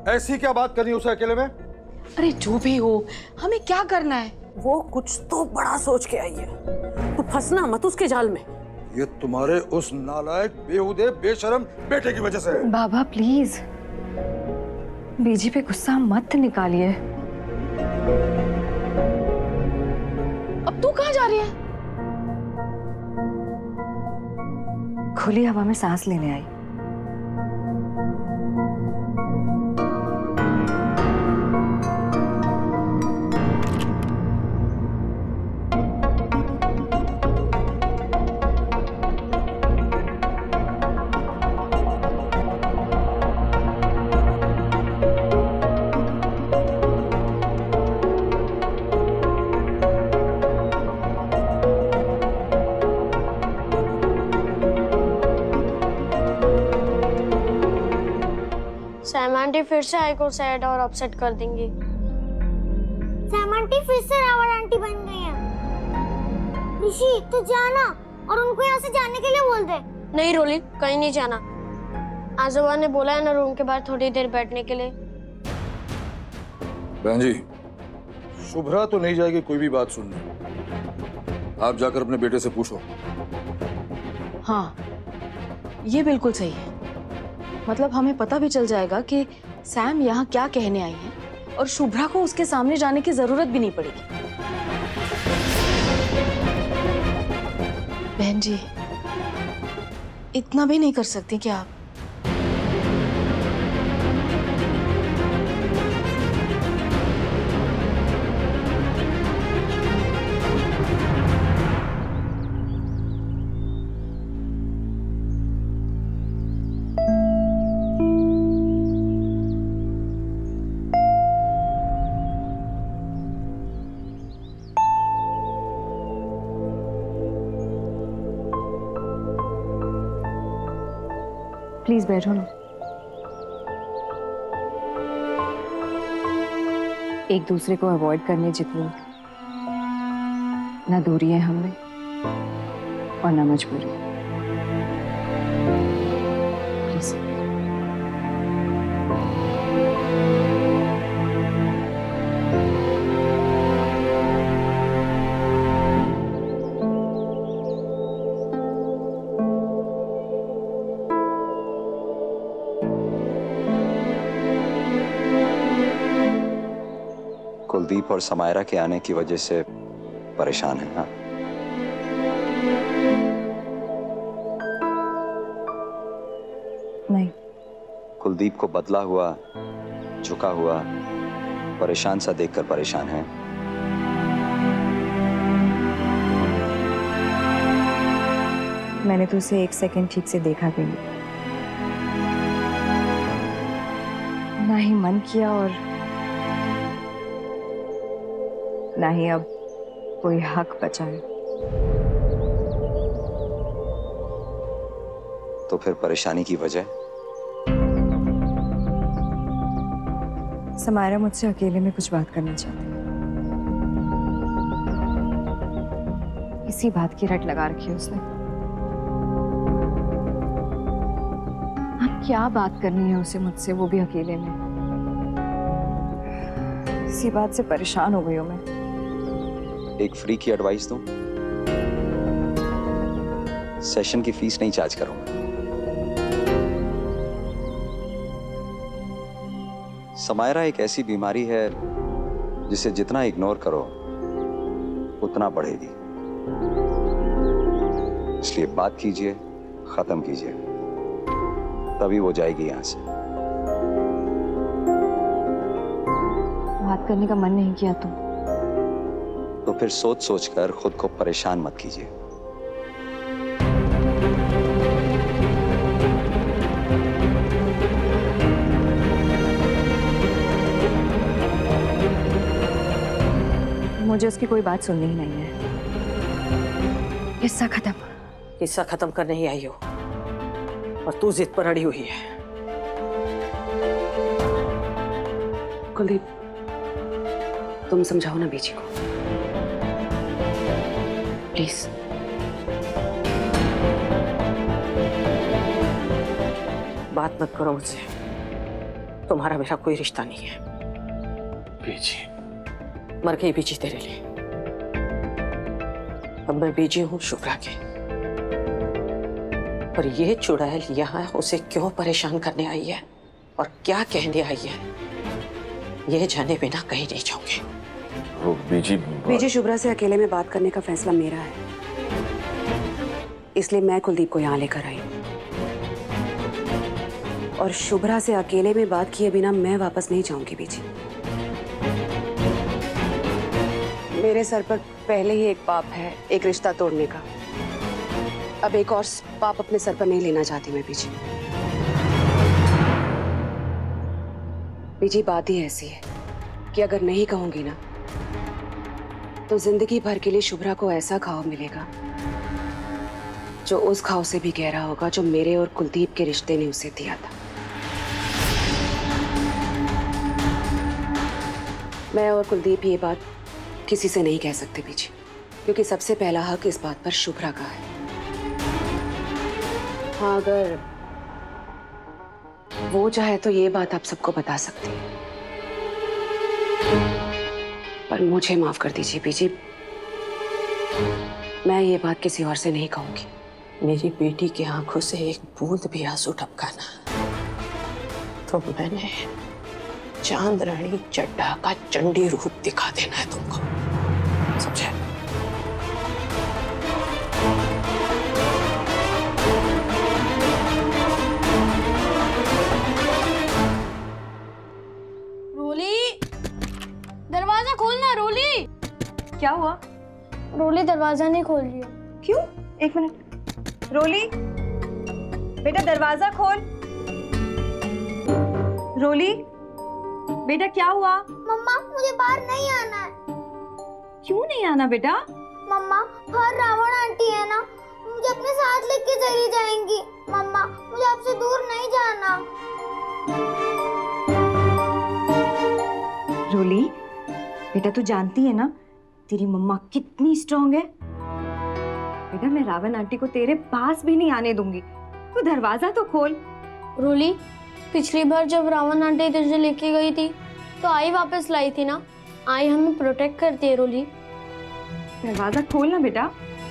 ऐसी क्या बात करनी उसे अकेले में? अरे जो भी हो, हमें क्या करना है? वो कुछ तो बड़ा सोच के आई है, तू फंसना मत उसके जाल में। ये तुम्हारे उस नालायक, बेहुदे, बेशरम बेटे की वजह से है। बाबा प्लीज बीजी पे गुस्सा मत निकालिए। अब तू कहाँ जा रही है? खुली हवा में सांस लेने आई। सैम आंटी फिर से आई को सैड और अपसेट कर देंगी। सैम आंटी फिर से रावण आंटी बन गई हैं। ऋषि तू जाना और उनको यहाँ से जाने के लिए बोल दे। नहीं रोली, कहीं नहीं जाना। आजोबा ने बोला है ना रूम के बाहर थोड़ी देर बैठने के लिए। बहन जी, शुभ्रा तो नहीं जाएगी कोई भी बात सुनने। आप जाकर अपने बेटे से पूछो। हाँ, ये बिल्कुल सही है। मतलब हमें पता भी चल जाएगा कि सैम यहाँ क्या कहने आई है और शुभ्रा को उसके सामने जाने की जरूरत भी नहीं पड़ेगी। बहन जी, इतना भी नहीं कर सकती क्या आप? प्लीज बैठो ना। एक दूसरे को अवॉइड करने जितनी ना दूरी है हमें और ना मजबूरी। प्लीज। कुलदीप और समायरा के आने की वजह से परेशान है। हाँ, नहीं, कुलदीप को बदला हुआ, झुका हुआ, परेशान सा देखकर परेशान है। मैंने तो उसे एक सेकंड ठीक से देखा भी नहीं, ना ही मन किया और ना ही अब कोई हक बचा है। तो फिर परेशानी की वजह? समायरा मुझसे अकेले में कुछ बात करना चाहती है। इसी बात की रट लगा रखी है उसने। अब क्या बात करनी है उसे मुझसे, वो भी अकेले में। इसी बात से परेशान हो गई हूं मैं। एक फ्री की एडवाइस दूं? सेशन की फीस नहीं चार्ज करूंगा। समायरा एक ऐसी बीमारी है जिसे जितना इग्नोर करो उतना बढ़ेगी। इसलिए बात कीजिए, खत्म कीजिए, तभी वो जाएगी यहां से। बात करने का मन नहीं किया तो फिर सोच सोच कर खुद को परेशान मत कीजिए। मुझे उसकी कोई बात सुननी ही नहीं है। किस्सा खत्म। किस्सा खत्म करने ही आई हो और तू जिद पर अड़ी हुई है। कुलदीप, तुम समझाओ ना बीजी को प्लीज। बात मत करो मुझसे, तुम्हारा मेरा कोई रिश्ता नहीं है। बीजी, मर गई बीजी तेरे लिए। अब मैं बीजी हूँ शुभ्रा के। और ये चुड़ैल यहाँ उसे क्यों परेशान करने आई है और क्या कहने आई है, ये जाने बिना कहीं नहीं जाऊंगी। वो बीजी शुभ्रा से अकेले में बात करने का फैसला मेरा है, इसलिए मैं कुलदीप को यहाँ लेकर आई। और शुभ्रा से अकेले में बात किए बिना मैं वापस नहीं जाऊंगी बीजी। मेरे सर पर पहले ही एक पाप है, एक रिश्ता तोड़ने का। अब एक और पाप अपने सर पर नहीं लेना चाहती मैं बीजी। बीजी बात ही ऐसी है कि अगर नहीं कहूंगी ना तो जिंदगी भर के लिए शुभ्रा को ऐसा घाव मिलेगा जो उस घाव से भी गहरा होगा जो मेरे और कुलदीप के रिश्ते ने उसे दिया था। मैं और कुलदीप ये बात किसी से नहीं कह सकते बीजी, क्योंकि सबसे पहला हक इस बात पर शुभ्रा का है। हाँ, अगर वो चाहे तो ये बात आप सबको बता सकती है, पर मुझे माफ कर दीजिए बीजी, मैं ये बात किसी और से नहीं कहूंगी। मेरी बेटी की आंखों से एक बूंद भी आंसू टपकाना तो मैंने चांद रानी चड्ढा का चंडी रूप दिखा देना है तुमको, समझे? रोली, दरवाजा खोलना। रोली, क्या हुआ? रोली दरवाजा नहीं खोल रही है। क्यों? एक मिनट। रोली, बेटा दरवाजा खोल। रोली, बेटा क्या हुआ? मम्मा, मुझे बाहर नहीं आना है। क्यों नहीं आना बेटा? मम्मा, बाहर रावण आंटी है ना, मुझे अपने साथ लेके चली जाएंगी। मम्मा, मुझे आपसे दूर नहीं जाना। रोली, बेटा तू जानती है ना तेरी मम्मा कितनी स्ट्रांग है। बेटा मैं रावण आंटी को तेरे पास भी नहीं आने दूंगी, तू दरवाजा तो खोल। रोली, पिछली बार जब रावण आंटी तुझे लेके गई थी तो आई वापस लाई थी ना, आई हमें प्रोटेक्ट करती है। रोली, दरवाजा खोल ना बेटा।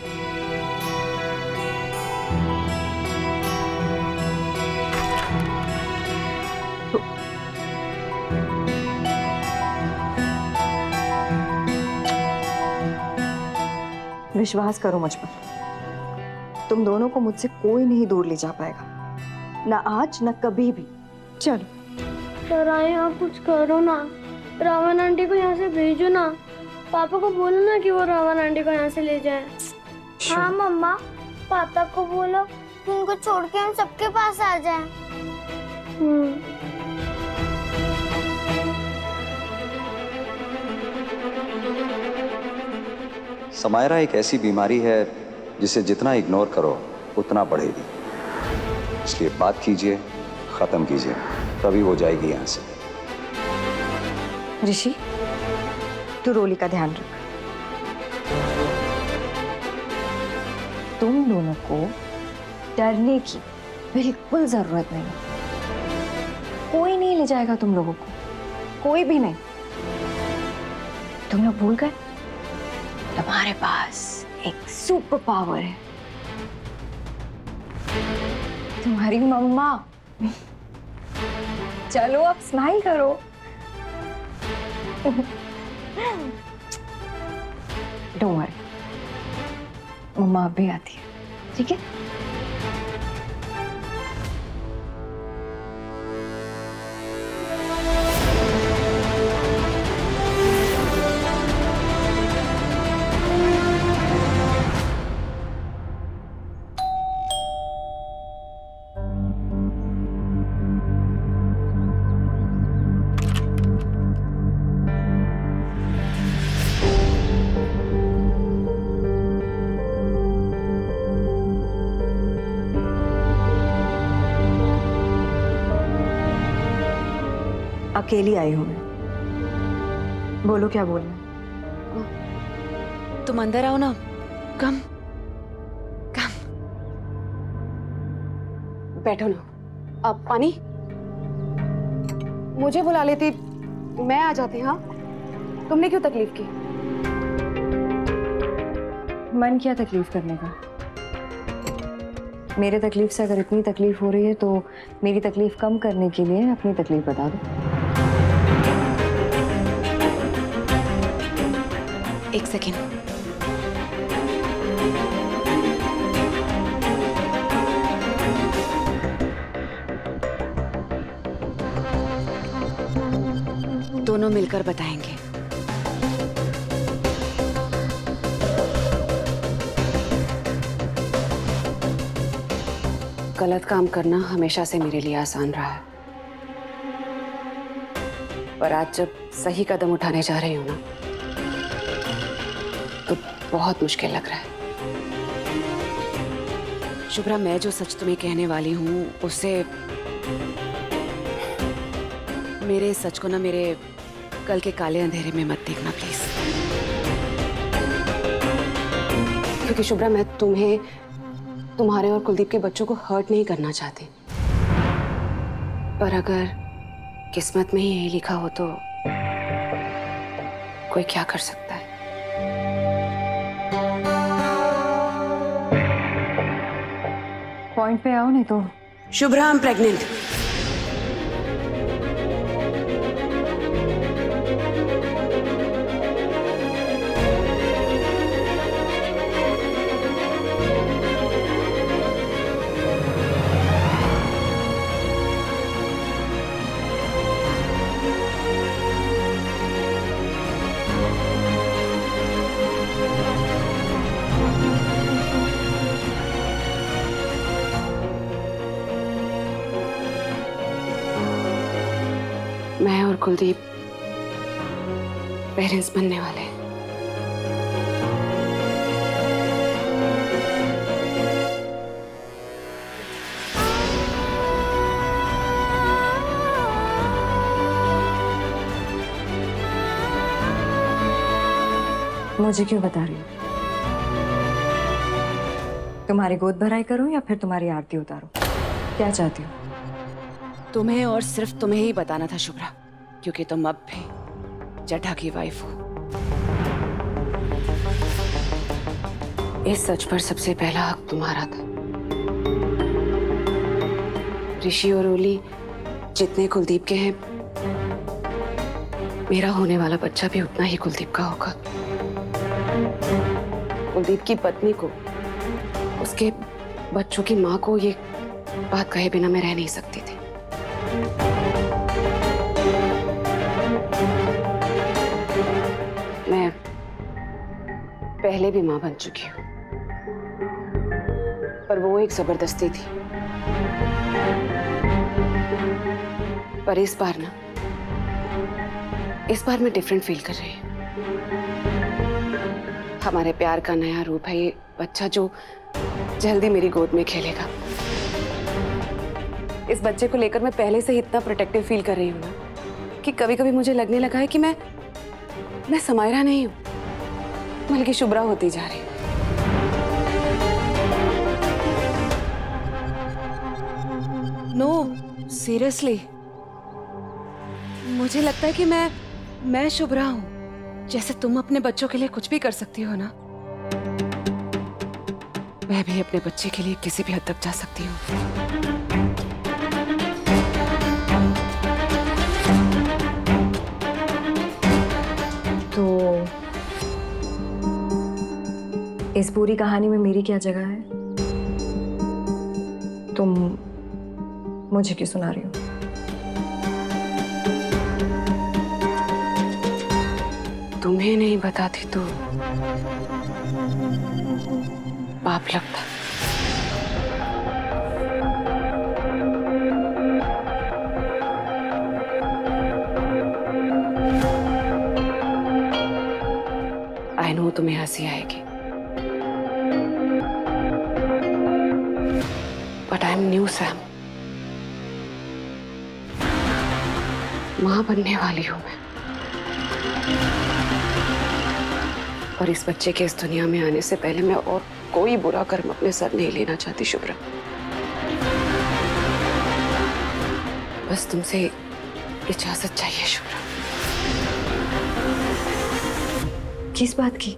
विश्वास करो मुझ पर, तुम दोनों को मुझसे कोई नहीं दूर ले जा पाएगा, ना आज ना कभी भी। चलो डराए, आप कुछ करो ना, रावण आंटी को यहाँ से भेजो ना। पापा को बोलो ना कि वो रावण आंटी को यहाँ से ले जाए। हाँ मम्मा, पापा को बोलो कि उनको छोड़ के हम सबके पास आ जाएं। समायरा एक ऐसी बीमारी है जिसे जितना इग्नोर करो उतना बढ़ेगी, इसलिए बात कीजिए, खत्म कीजिए, तभी वो जाएगी यहाँ से। ऋषि, तू रोली का ध्यान रख। तुम दोनों को डरने की बिल्कुल जरूरत नहीं, कोई नहीं ले जाएगा तुम लोगों को, कोई भी नहीं। तुम लोग भूल गए तुम्हारे पास एक सुपर पावर है, तुम्हारी मम्मा। चलो अब स्माइल करो। डोंट वरी, मम्मा अब भी आती है, ठीक है? अकेली आई हूं मैं, बोलो क्या बोलना है। तुम अंदर आओ ना। कम कम। बैठो ना। अब पानी। मुझे बुला लेती, मैं आ जाती। हाँ, तुमने क्यों तकलीफ की? मन किया तकलीफ करने का। मेरे तकलीफ से अगर इतनी तकलीफ हो रही है तो मेरी तकलीफ कम करने के लिए अपनी तकलीफ बता दो। एक सेकेंड। दोनों मिलकर बताएंगे। गलत काम करना हमेशा से मेरे लिए आसान रहा है, पर आज जब सही कदम उठाने जा रही हूं ना, तो बहुत मुश्किल लग रहा है। शुभ्रा, मैं जो सच तुम्हें कहने वाली हूं उससे मेरे सच को ना मेरे कल के काले अंधेरे में मत देखना प्लीज। क्योंकि शुभ्रा, मैं तुम्हें, तुम्हारे और कुलदीप के बच्चों को हर्ट नहीं करना चाहती, पर अगर किस्मत में ही यही लिखा हो तो कोई क्या कर सकता है। पॉइंट पे आओ, नहीं तो। Shubhra, I am pregnant. मैं और कुलदीप पेरेंट्स बनने वाले हैं। मुझे क्यों बता रही हो? तुम्हारी गोद भराई करूं या फिर तुम्हारी आरती उतारूं? क्या चाहती हो? तुम्हें और सिर्फ तुम्हें ही बताना था शुभ्रा, क्योंकि तुम अब भी चड्ढा की वाइफ हो। इस सच पर सबसे पहला हक तुम्हारा था। ऋषि और ओली जितने कुलदीप के हैं, मेरा होने वाला बच्चा भी उतना ही कुलदीप का होगा। कुलदीप की पत्नी को, उसके बच्चों की माँ को ये बात कहे बिना मैं रह नहीं सकती थी। मैं पहले भी मां बन चुकी हूं, पर वो एक जबरदस्ती थी। पर इस बार मैं डिफरेंट फील कर रही हूं। हमारे प्यार का नया रूप है ये बच्चा जो जल्दी मेरी गोद में खेलेगा। इस बच्चे को लेकर मैं पहले से ही इतना प्रोटेक्टिव फील कर रही हूँ ना कि कभी कभी मुझे लगने लगा है कि मैं समायरा नहीं हूँ, बल्कि शुभ्रा होती जा रही हूँ। नो, सीरियसली मुझे लगता है कि मैं शुभ्रा हूँ। जैसे तुम अपने बच्चों के लिए कुछ भी कर सकती हो ना, मैं भी अपने बच्चे के लिए किसी भी हद तक जा सकती हूँ। तो इस पूरी कहानी में मेरी क्या जगह है? तुम मुझे क्यों सुना रही हो? तुम्हें नहीं बताती तो पाप लगता। आई नो तुम्हें हंसी आएगी, but I am new Sam. मां बनने वाली हूं मैं, और इस बच्चे के इस दुनिया में आने से पहले मैं और कोई बुरा कर्म अपने सर नहीं लेना चाहती शुभ्रा। बस तुमसे इजाजत चाहिए शुभ्रा। किस बात की?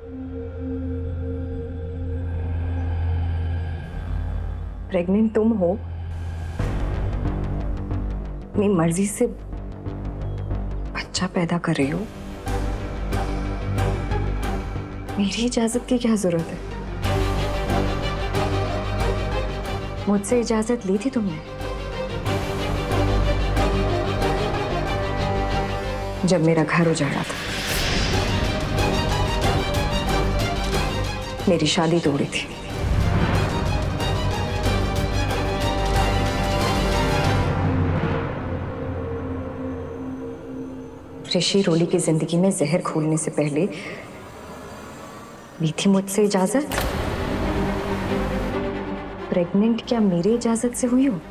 प्रेग्नेंट तुम हो, अपनी मर्जी से बच्चा पैदा कर रही हो, मेरी इजाजत की क्या जरूरत है? मुझसे इजाजत ली थी तुमने जब मेरा घर उजाड़ा था, मेरी शादी तोड़ी थी। ऋषि रोली की जिंदगी में जहर घोलने से पहले ली थी मुझसे इजाजत। प्रेग्नेंट क्या मेरी इजाजत से हुई हो?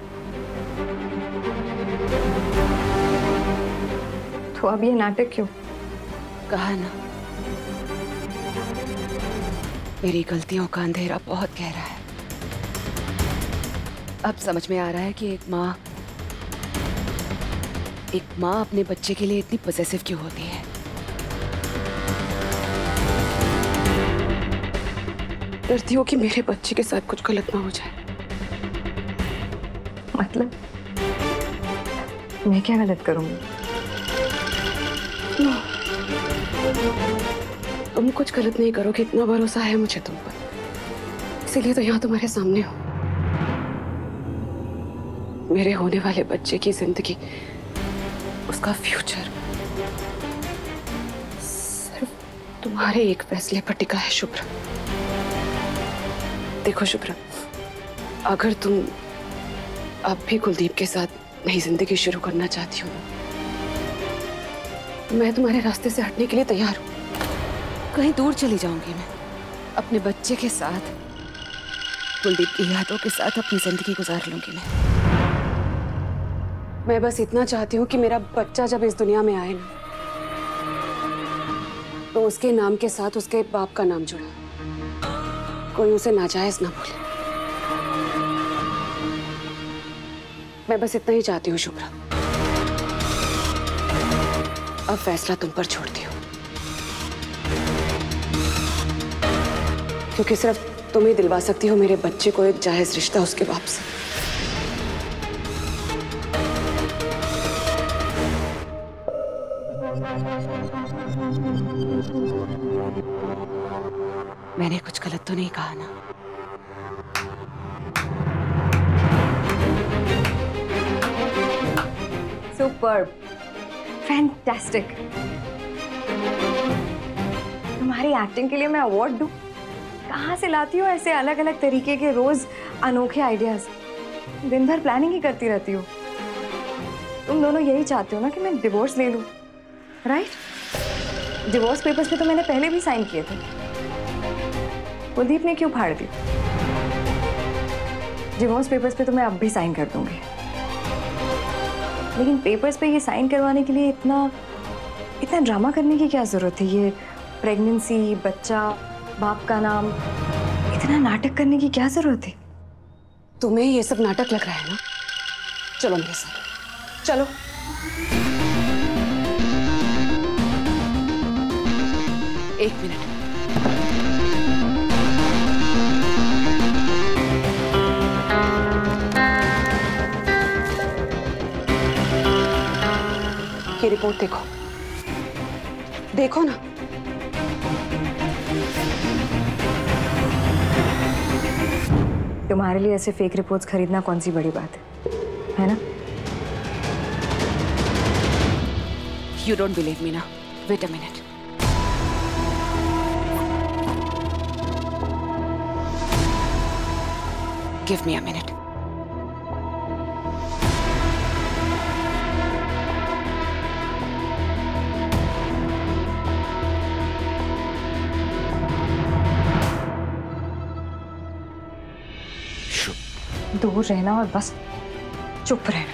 तो अब ये नाटक क्यों? कहा ना, मेरी गलतियों का अंधेरा बहुत गहरा है। अब समझ में आ रहा है कि एक माँ अपने बच्चे के लिए इतनी पॉसेसिव क्यों होती है। डरती हूँ कि मेरे बच्चे के साथ कुछ गलत ना हो जाए। मतलब मैं क्या गलत करूंगी? तुम कुछ गलत नहीं करोगे, इतना भरोसा है मुझे तुम पर, इसीलिए तो यहाँ तुम्हारे सामने हो। मेरे होने वाले बच्चे की जिंदगी, उसका फ्यूचर सिर्फ तुम्हारे एक फैसले पर टिका है शुभ्रा। देखो शुभ्रा, अगर तुम अब भी कुलदीप के साथ नई जिंदगी शुरू करना चाहती हो, मैं तुम्हारे रास्ते से हटने के लिए तैयार हूँ। कहीं दूर चली जाऊंगी मैं, अपने बच्चे के साथ, कुलदीप की यादों के साथ अपनी जिंदगी गुजार लूंगी मैं बस इतना चाहती हूँ कि मेरा बच्चा जब इस दुनिया में आए ना, तो उसके नाम के साथ उसके बाप का नाम जुड़े, कोई उसे नाजायज ना बोले। मैं बस इतना ही चाहती हूँ शुभ्रा। अब फैसला तुम पर छोड़ती हूँ, क्योंकि सिर्फ तुम ही दिलवा सकती हो मेरे बच्चे को एक जायज रिश्ता उसके बाप से। मैंने कुछ गलत तो नहीं कहा ना? Superb, fantastic. तुम्हारी एक्टिंग के लिए मैं अवार्ड दूं? कहाँ से लाती हो ऐसे अलग अलग तरीके के रोज अनोखे आइडियाज? दिन भर प्लानिंग ही करती रहती हो। तुम दोनों यही चाहते हो ना कि मैं डिवोर्स ले लूं, राइट? डिवोर्स पेपर्स पे तो मैंने पहले भी साइन किए थे, कुलदीप ने क्यों फाड़ दी? डिवोर्स पेपर्स पे तो मैं अब भी साइन कर दूंगी, लेकिन पेपर्स पे ये साइन करवाने के लिए इतना ड्रामा करने की क्या जरूरत है? ये प्रेगनेंसी, बच्चा, बाप का नाम, इतना नाटक करने की क्या जरूरत है? तुम्हें ये सब नाटक लग रहा है ना? चलो मेरे साथ, चलो। एक मिनट, ये रिपोर्ट देखो, देखो ना। तुम्हारे लिए ऐसे फेक रिपोर्ट्स खरीदना कौन सी बड़ी बात है ना? You don't believe me now. Wait a minute. Give me a minute. दूर रहना और बस चुप रहना।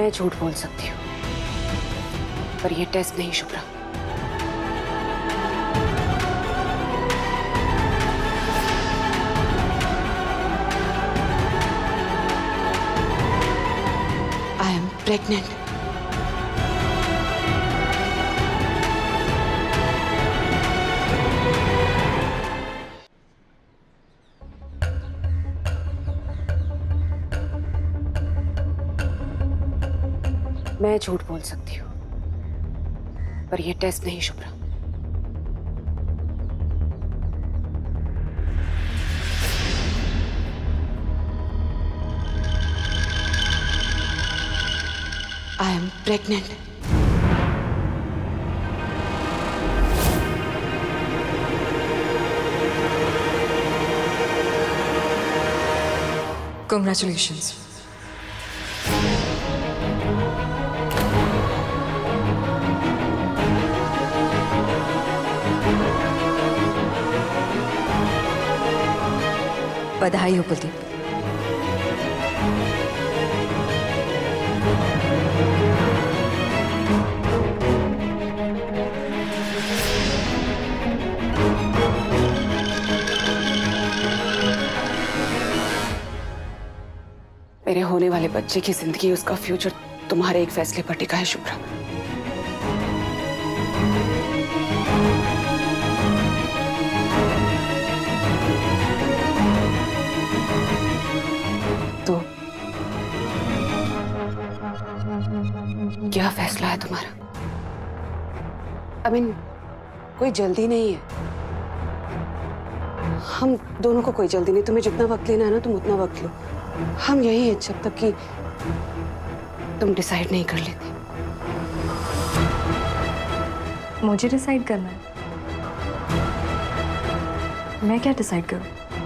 मैं झूठ बोल सकती हूँ, पर ये टेस्ट नहीं शुभ्रा। I am pregnant. मैं झूठ बोल सकती हूँ, पर यह टेस्ट नहीं Shubhra. I am pregnant. Congratulations. बधाई हो कुलदीप। मेरे होने वाले बच्चे की जिंदगी, उसका फ्यूचर तुम्हारे एक फैसले पर टिका है शुभ्रा। तो क्या फैसला है तुम्हारा? आई मीन, कोई जल्दी नहीं है। हम दोनों को कोई जल्दी नहीं। तुम्हें जितना वक्त लेना है ना, तुम उतना वक्त लो। हम यही हैं जब तक कि तुम डिसाइड नहीं कर लेते। मुझे डिसाइड करना है? मैं क्या डिसाइड करूं?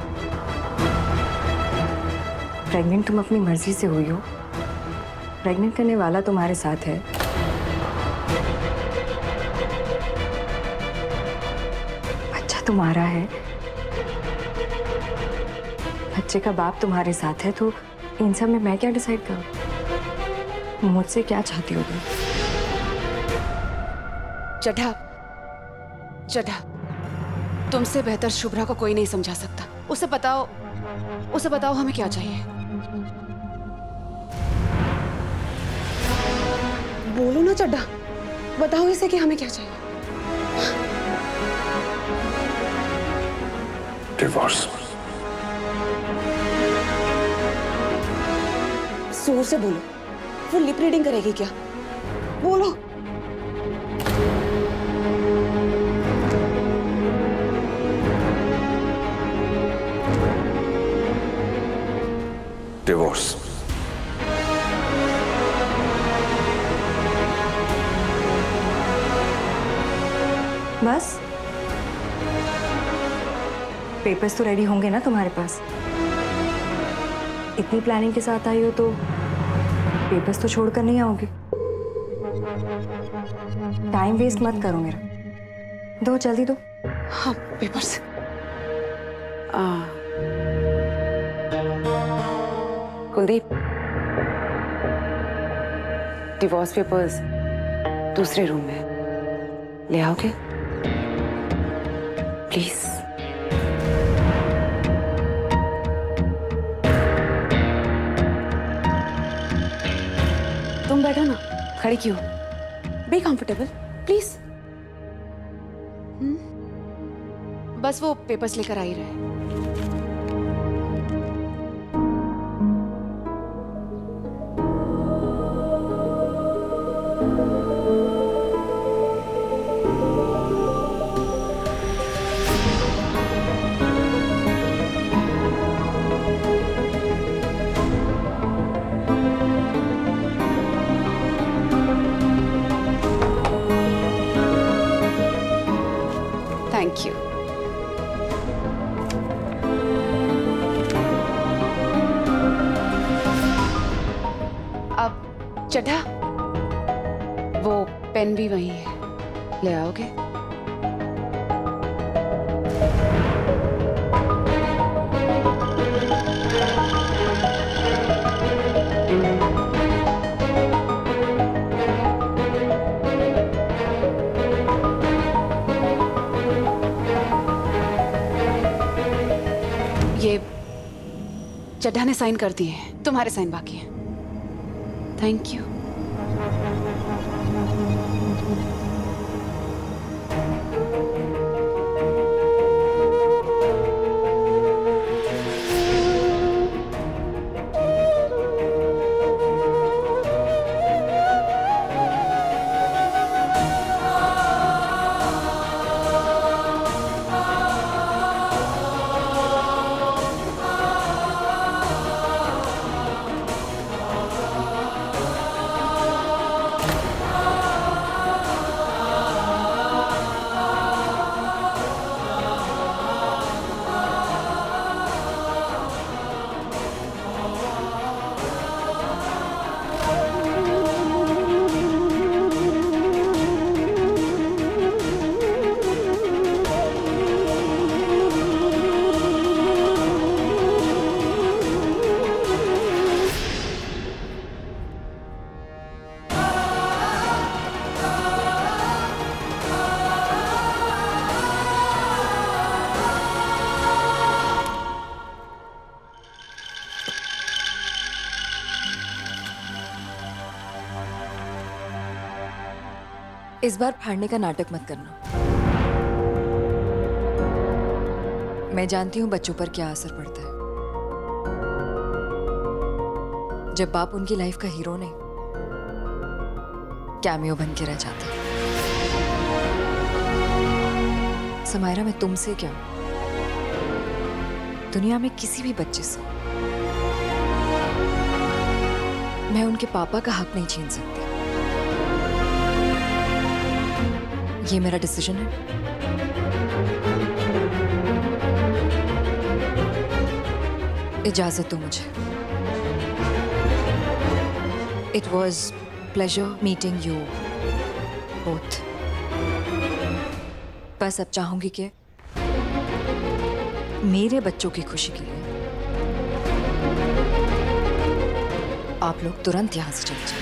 प्रेग्नेंट तुम अपनी मर्जी से हुई हो, प्रेग्नेंट करने वाला तुम्हारे साथ है। बच्चा तुम्हारा है, बच्चे का बाप तुम्हारे साथ है, तो इन सब में मैं क्या डिसाइड करूं? मुझसे क्या चाहती हो तुम? चढ़ा, चढ़ा, तुमसे बेहतर शुभ्रा को कोई नहीं समझा सकता। उसे बताओ हमें क्या चाहिए। बोलो ना चड्ढा, बताओ इसे कि हमें क्या चाहिए। डिवोर्स। जोर से बोलो, वो लिप रीडिंग करेगी क्या? बोलो। डिवोर्स। बस? पेपर्स तो रेडी होंगे ना तुम्हारे पास? इतनी प्लानिंग के साथ आई हो तो पेपर्स तो छोड़कर नहीं आओगे। टाइम वेस्ट मत करो मेरा, दो जल्दी दो। हाँ, पेपर्स। कुलदीप, डिवोर्स पेपर्स दूसरे रूम में ले आओगे प्लीज? तुम बैठो ना, खड़ी क्यों? Be comfortable please. बस वो पेपर्स लेकर आ ही रहे। Thank you. अब चड्ढा, वो पेन भी वही है, ले आओगे? चड्ढा ने साइन कर दिए, तुम्हारे साइन बाकी हैं। Thank you. इस बार फाड़ने का नाटक मत करना। मैं जानती हूं बच्चों पर क्या असर पड़ता है जब बाप उनकी लाइफ का हीरो नहीं कैमियो बन के रह जाता है। समायरा, मैं तुमसे क्या, दुनिया में किसी भी बच्चे से मैं उनके पापा का हक नहीं छीन सकती। ये मेरा डिसीजन है। इजाजत दो मुझे। It was pleasure meeting you both. बस अब चाहूंगी कि मेरे बच्चों की खुशी के लिए आप लोग तुरंत यहां से चले जाएं।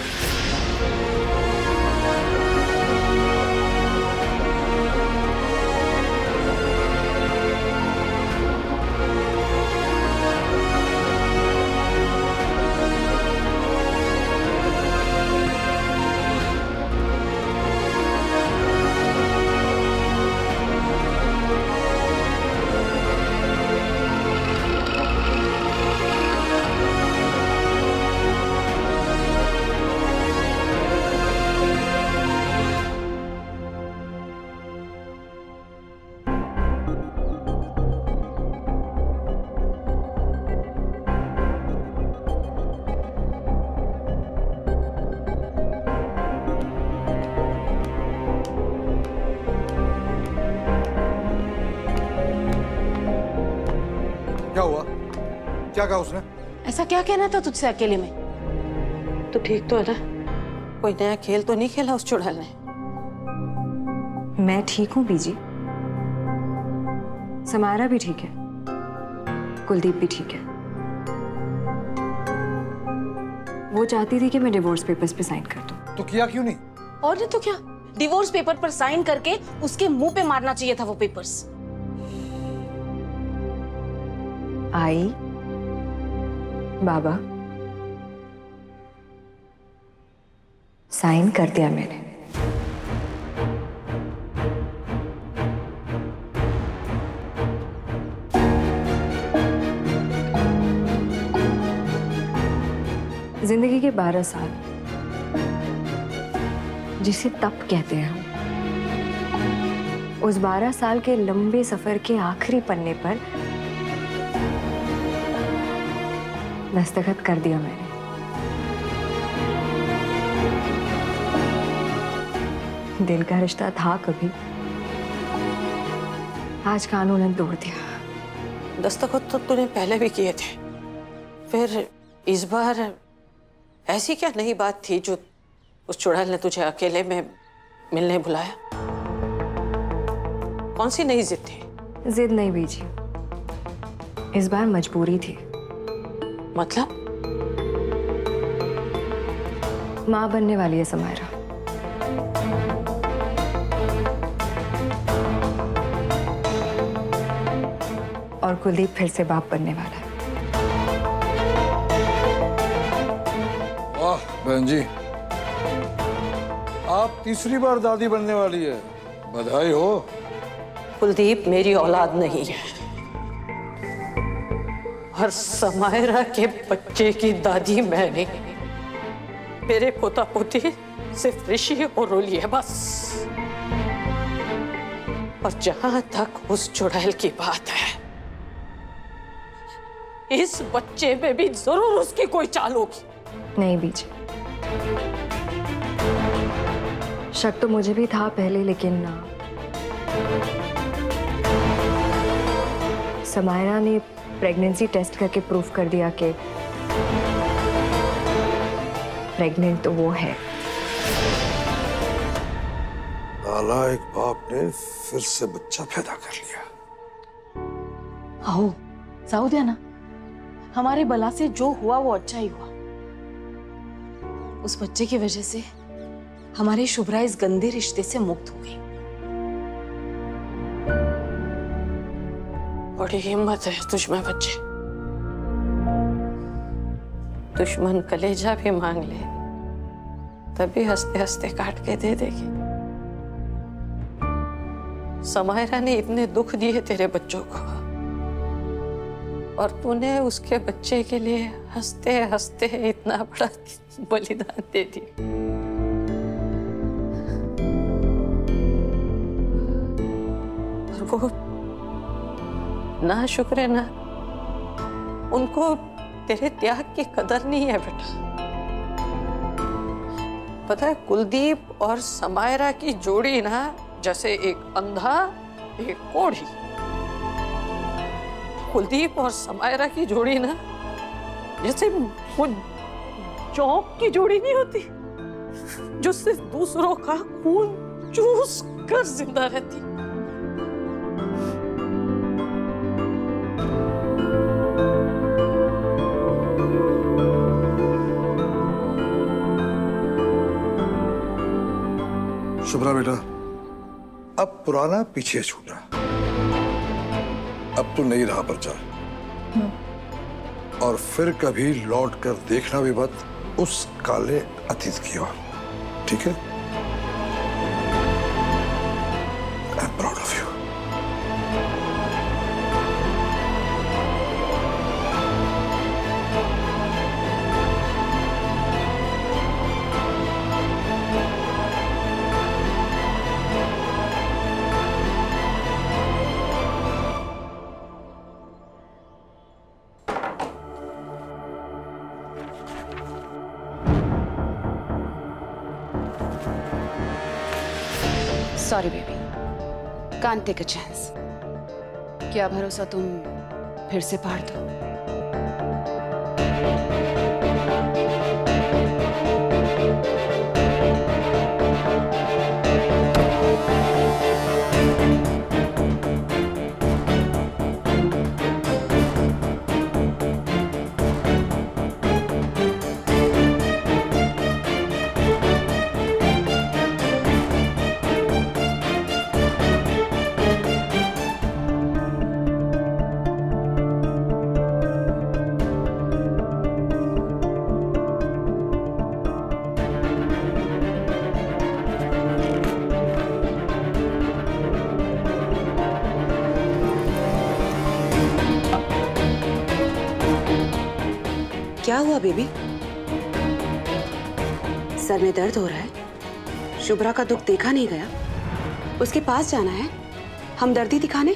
क्या हुआ? क्या कहा उसने? ऐसा क्या कहना था तुझसे अकेले में? तो ठीक तो है ना? कोई नया खेल तो नहीं खेला उस चुड़ैल ने? मैं ठीक हूँ बीजी। समायरा भी ठीक है, कुलदीप भी ठीक है। वो चाहती थी कि मैं डिवोर्स पेपर्स पे साइन कर दूं। तो किया क्यों नहीं? और नहीं तो क्या, डिवोर्स पेपर पर साइन करके उसके मुंह पे मारना चाहिए था वो पेपर्स। आई बाबा, साइन कर दिया मैंने। जिंदगी के 12 साल, जिसे तप कहते हैं हम, उस 12 साल के लंबे सफर के आखिरी पन्ने पर दस्तखत कर दिया मैंने। दिल का रिश्ता था कभी, आज कानून ने तोड़ दिया। दस्तखत तो तूने पहले भी किए थे, फिर इस बार ऐसी क्या नई बात थी जो उस चुड़ैल ने तुझे अकेले में मिलने बुलाया? कौन सी नई जिद थी? जिद नहीं बीजी, इस बार मजबूरी थी। मतलब? माँ बनने वाली है समायरा। और कुलदीप फिर से बाप बनने वाला है। बहन जी, आप तीसरी बार दादी बनने वाली है, बधाई हो। कुलदीप मेरी औलाद नहीं है और समायरा के बच्चे की दादी मैं नहीं। मेरे पोता पोती सिर्फ ऋषि और रोली है बस। और जहां तक उस चुड़ैल की बात है, इस बच्चे में भी जरूर उसकी कोई चाल होगी। नहीं बीजी, शक तो मुझे भी था पहले, लेकिन समायरा ने प्रेगनेंसी टेस्ट करके प्रूफ कर दिया कि प्रेग्नेंट तो वो है। नालायक बाप ने फिर से बच्चा पैदा कर लिया। आओ साउदिया ना, हमारे बला से जो हुआ वो अच्छा ही हुआ। उस बच्चे की वजह से हमारी शुभ्रा इस गंदे रिश्ते से मुक्त हो गई। बड़ी हिम्मत है तुझमें बच्चे। दुश्मन कलेजा भी मांग ले तभी हंसते हंसते काट के दे देगी। समायरा ने इतने दुख दिए तेरे बच्चों को और तूने उसके बच्चे के लिए हंसते हंसते इतना बड़ा बलिदान दे दिया। और वो ना शुक्र है ना, उनको तेरे त्याग की कदर नहीं है बेटा। पता है कुलदीप और समायरा की जोड़ी ना जैसे एक अंधा एक कोढ़ी। कुलदीप और समायरा की जोड़ी ना जैसे वो चौक की जोड़ी नहीं होती जो सिर्फ दूसरों का खून चूस कर जिंदा रहती। शुभ्रा बेटा, अब पुराना पीछे छूटा, अब तो नई राह पर जा। और फिर कभी लौट कर देखना भी मत उस काले अतीत की ओर, ठीक है? I am proud of you. Sorry baby, can't take a chance. क्या भरोसा तुम फिर से फाड़ दो। क्या हुआ बेबी? सर में दर्द हो रहा है? शुभ्रा का दुख देखा नहीं गया? उसके पास जाना है हमदर्दी दिखाने?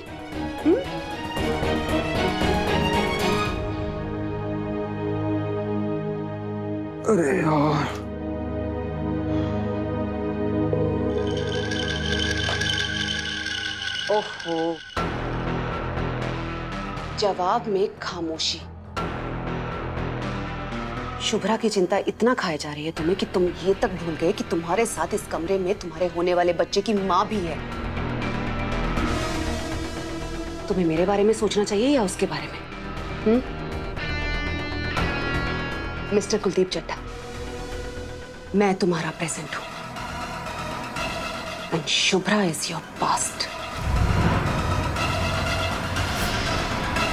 अरे यार, ओहो, जवाब में खामोशी। शुभ्रा की चिंता इतना खाए जा रही है तुम्हें कि तुम ये तक भूल गए कि तुम्हारे साथ इस कमरे में तुम्हारे होने वाले बच्चे की माँ भी है। तुम्हें मेरे बारे में सोचना चाहिए या उसके बारे में? मिस्टर कुलदीप चड्ढा, मैं तुम्हारा प्रेजेंट हूं and Shubhra is your past.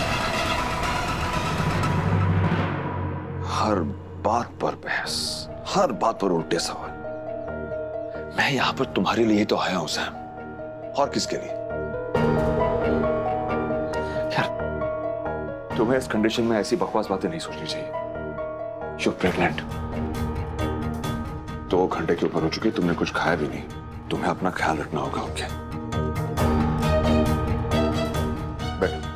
हर बात पर बहस, हर बात पर उल्टे सवाल। मैं यहां पर तुम्हारे लिए तो आया हूं सैम, और किसके लिए? यार तुम्हें इस कंडीशन में ऐसी बकवास बातें नहीं सोचनी चाहिए। यू आर प्रेग्नेंट, 2 घंटे के ऊपर हो चुके, तुमने कुछ खाया भी नहीं। तुम्हें अपना ख्याल रखना होगा। ओके बैठ,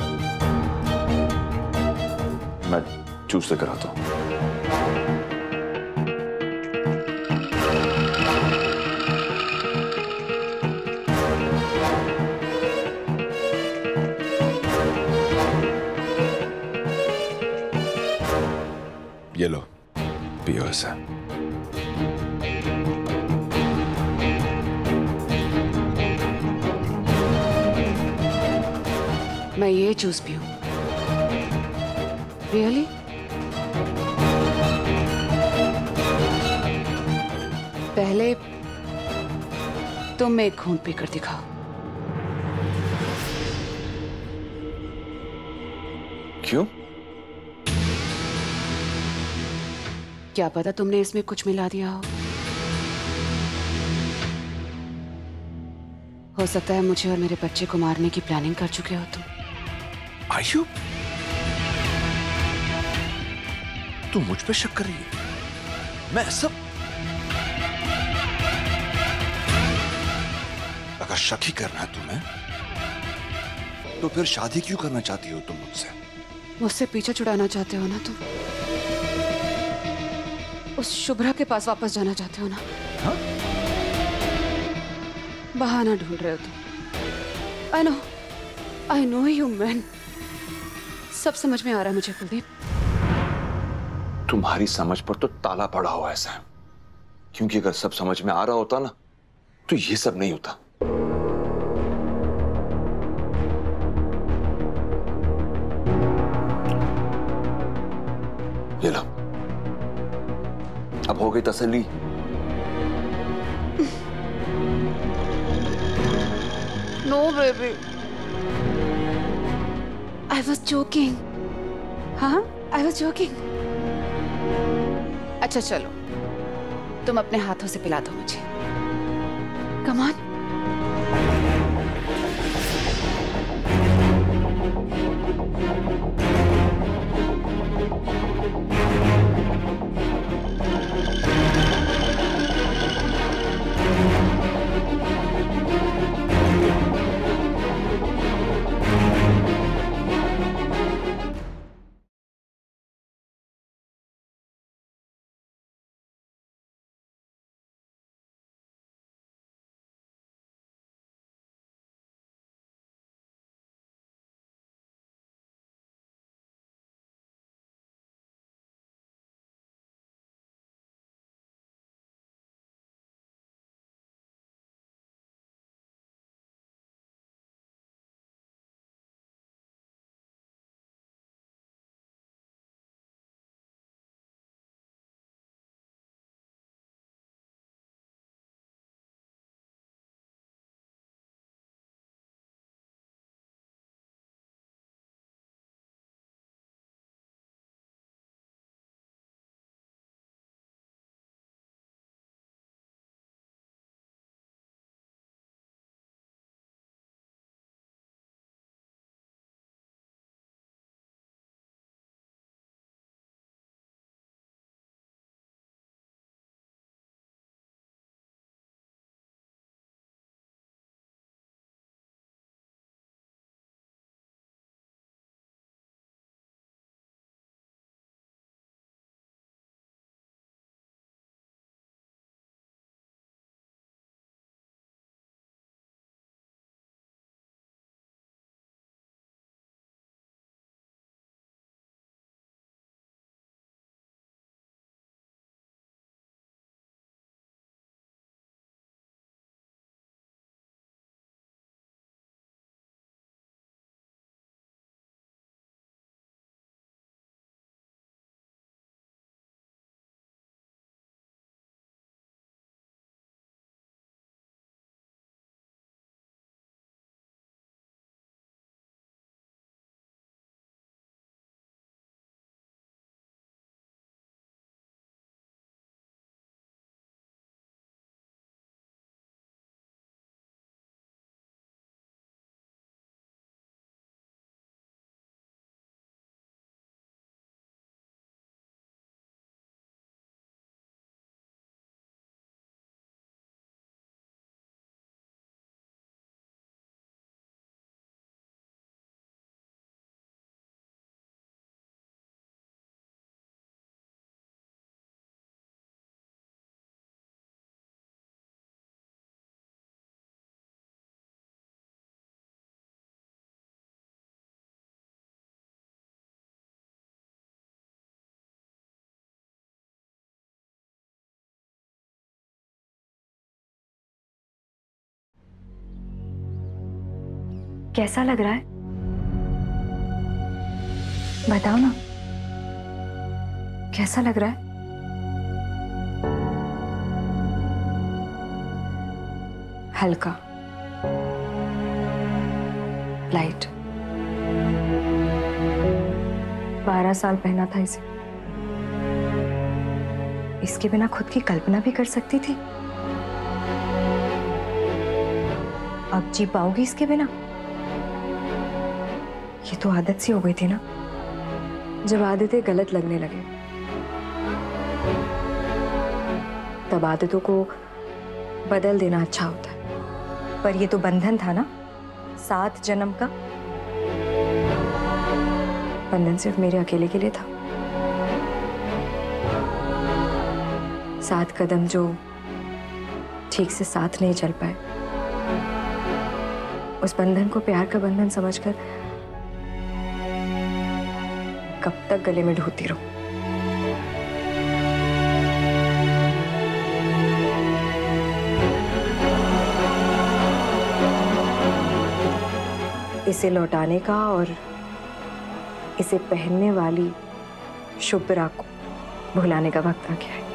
मैं जूस लेकर आता हूं। ये लो, पियो ऐसा। मैं ये जूस पीऊं? रियली? पहले तुम एक घूंट पीकर दिखाओ। क्यों? क्या पता तुमने इसमें कुछ मिला दिया हो सकता है मुझे और मेरे बच्चे को मारने की प्लानिंग कर चुके हो तुम। आयु, तू मुझ पे शक कर रही है? मैं सब अगर शक ही करना है तुम्हें, तो फिर शादी क्यों करना चाहती हो तुम मुझसे? मुझसे पीछा छुड़ाना चाहते हो ना तुम? उस शुभ्रा के पास वापस जाना चाहते हो ना? हाँ? बहाना ढूंढ रहे हो तुम। I know you man. सब समझ में आ रहा है मुझे कुलदीप। तुम्हारी समझ पर तो ताला पड़ा हुआ है सैम, क्योंकि अगर सब समझ में आ रहा होता ना, तो ये सब नहीं होता। ये लो, अब हो गई तसल्ली? No baby, I was joking. हाँ, आई वॉज जोकिंग। अच्छा चलो, तुम अपने हाथों से पिला दो मुझे। Come on. कैसा लग रहा है? बताओ ना, कैसा लग रहा है? हल्का, लाइट। 12 साल पहना था इसे। इसके बिना खुद की कल्पना भी कर सकती थी। अब जी पाओगी इसके बिना? ये तो आदत सी हो गई थी ना। जब आदतें गलत लगने लगे तब आदतों को बदल देना अच्छा होता है। पर ये तो बंधन था ना, 7 जन्म का। बंधन सिर्फ मेरे अकेले के लिए था। 7 कदम जो ठीक से साथ नहीं चल पाए, उस बंधन को प्यार का बंधन समझकर कब तक गले में ढूंढती रहूं? इसे लौटाने का और इसे पहनने वाली शुभ्रा को भुलाने का वक्त आ गया है।